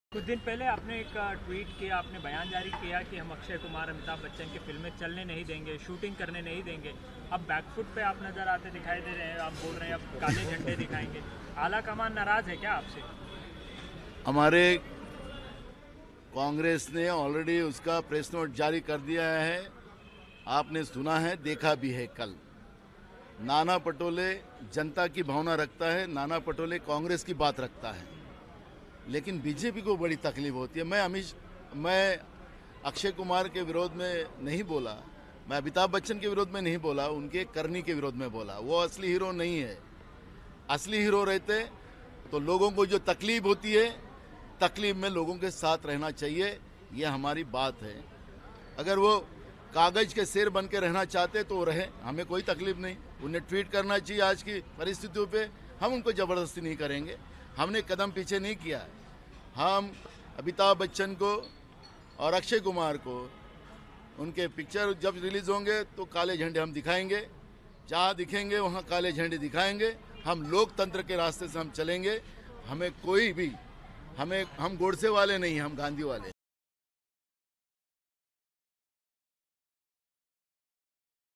कुछ दिन पहले आपने एक ट्वीट किया, आपने बयान जारी किया कि हम अक्षय कुमार अमिताभ बच्चन की फिल्में चलने नहीं देंगे, शूटिंग करने नहीं देंगे। अब बैकफुट पे आप नज़र आते दिखाई दे रहे हैं, आप बोल रहे हैं अब काले झंडे दिखाएंगे। आला कमान नाराज़ है क्या आपसे? हमारे कांग्रेस ने ऑलरेडी उसका प्रेस नोट जारी कर दिया है। आपने सुना है, देखा भी है कल। नाना पटोले जनता की भावना रखता है, नाना पटोले कांग्रेस की बात रखता है, लेकिन बीजेपी को बड़ी तकलीफ होती है। मैं अक्षय कुमार के विरोध में नहीं बोला, मैं अमिताभ बच्चन के विरोध में नहीं बोला, उनके करनी के विरोध में बोला। वो असली हीरो नहीं है। असली हीरो रहते तो लोगों को जो तकलीफ होती है, तकलीफ में लोगों के साथ रहना चाहिए, ये हमारी बात है। अगर वो कागज के शेर बन के रहना चाहते तो रहे, हमें कोई तकलीफ नहीं। उन्हें ट्वीट करना चाहिए आज की परिस्थितियों पे, हम उनको ज़बरदस्ती नहीं करेंगे। हमने कदम पीछे नहीं किया है। हम अमिताभ बच्चन को और अक्षय कुमार को उनके पिक्चर जब रिलीज़ होंगे तो काले झंडे हम दिखाएंगे, जहाँ दिखेंगे वहाँ काले झंडे दिखाएंगे। हम लोकतंत्र के रास्ते से हम चलेंगे। हमें कोई भी हम गोडसे वाले नहीं, हम गांधी वाले।